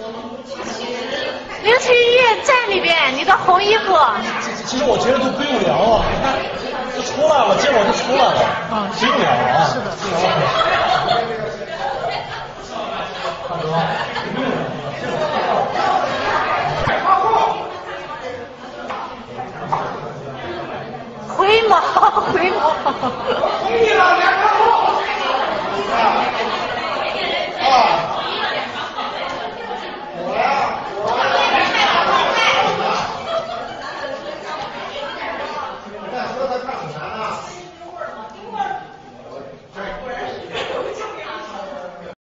071站里边，你的红衣服。 其实我觉得都不用聊啊，你看都出来了，结果都出来了，不用聊啊。是的， 回眸，回眸。